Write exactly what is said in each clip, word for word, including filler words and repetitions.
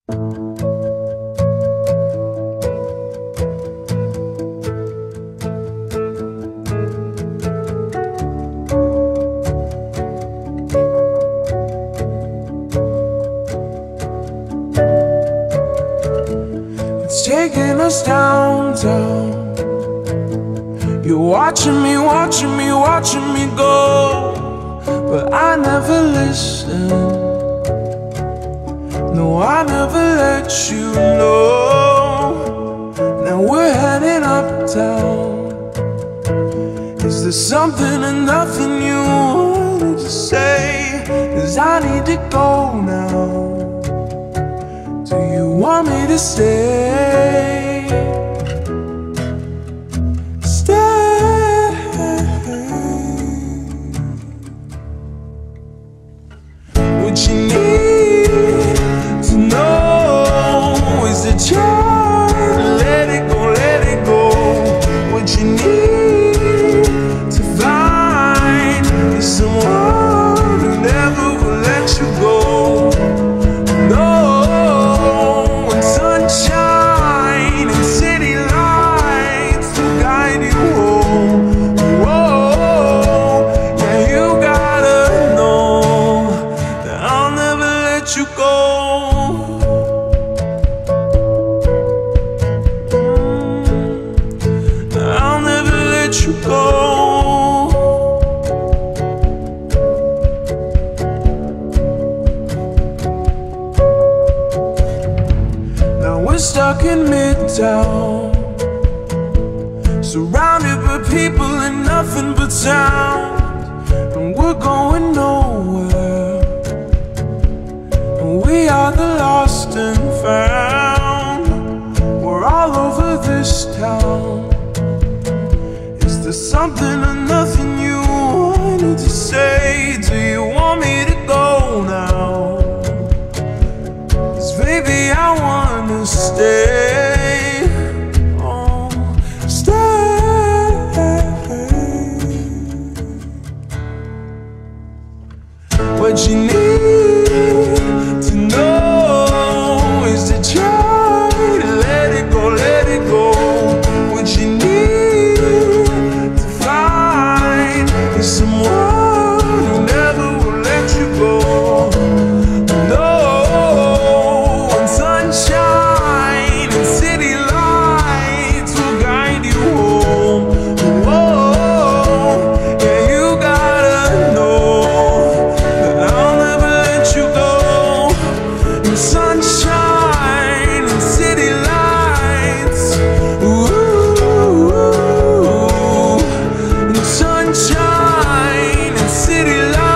It's taking us downtown. You're watching me, watching me, watching me go, but I never listen. No, I never let you know. Now we're heading uptown. Is there something or nothing you wanted to say? 'Cause I need to go now. Do you want me to stay? Stay. What you need to know is that you let it go, let it go. What you need to find is someone who never will let you go. You go. I'll never let you go. Now we're stuck in Midtown, surrounded by people and nothing but sound, and we're going nowhere. We are the lost and found. We're all over this town. Is there something or nothing you wanted to say? Do you want me to go now? 'Cause baby, I wanna stay. Oh, stay. What you need to know is to try to let it go, let it go. What you need to find is someone who never will let you go. No, and sunshine and city lights will guide you home. Whoa, yeah, you gotta know that I'll never let you go. Sunshine and city lights, ooh, and sunshine and city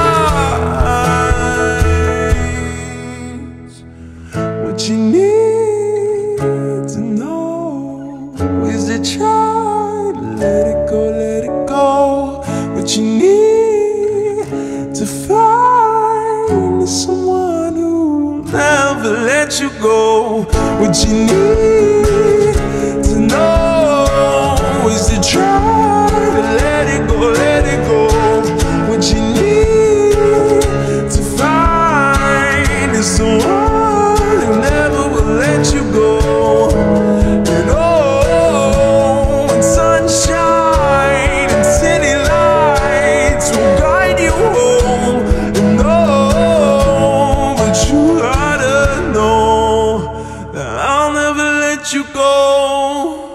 lights. What you need to know is to try to let it go, let it go. What you need to find is someone who never let you go. What you need to know is to try to let it go, let it go. What you need to find is someone who never will let you go. And oh, and sunshine and city lights will guide you home. And oh, but you gotta know that I'll never let you go.